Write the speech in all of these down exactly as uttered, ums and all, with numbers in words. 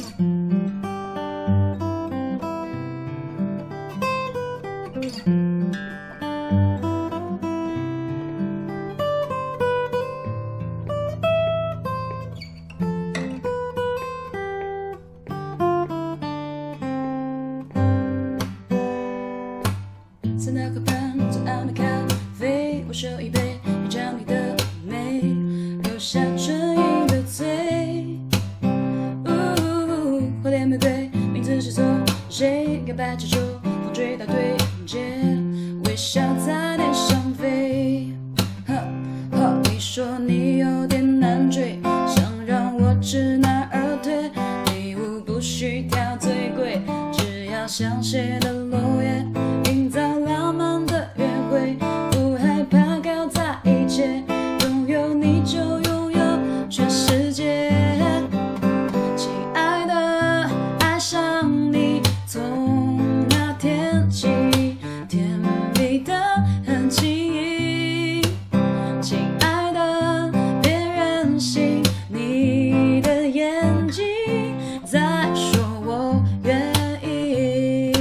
在那个盘左岸的咖啡，我手一杯，一张你的美，留下唇印的嘴。呜，花恋玫瑰，名字是从谁告白气球，风吹到对街，微笑在天上飞。呵呵，你说你有点难追，想让我知难而退，礼物不需挑最贵，只要香榭的落叶。 不害怕搞砸一切，拥有你就拥有全世界。亲爱的，爱上你，从那天起，甜蜜的很轻易。亲爱的，别任性，你的眼睛在说我愿意。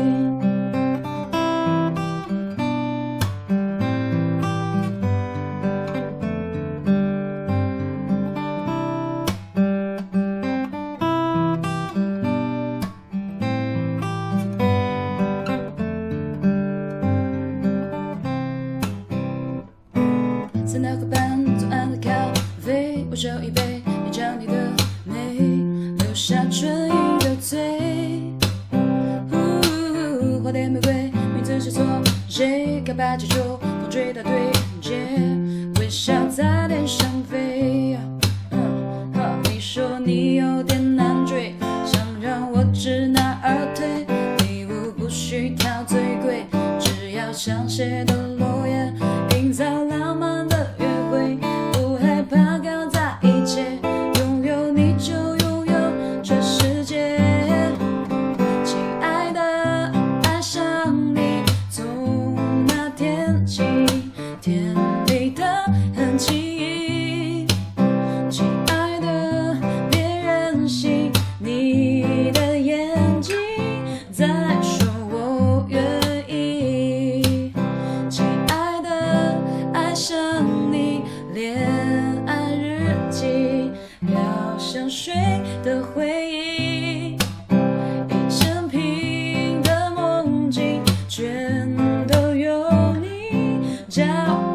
在那个盘左岸的咖啡，我手一杯，一张你的美，留下唇印的嘴。呜，花恋玫瑰，名字是错，谁告白气球，风吹到对街，微笑在天上飞。嗯，你说你有点难追，想让我知难而退，礼物不需挑最贵，只要香榭的落叶，营造浪漫的。 不害怕搞砸一切，拥有你就拥有全世界。亲爱的，爱上你，从那天起，甜蜜的很轻易。亲爱的，别任性，你的眼睛在说我愿意。亲爱的，爱上你。 恋爱日记，飘香水的回忆，一整瓶的梦境，全都由你教。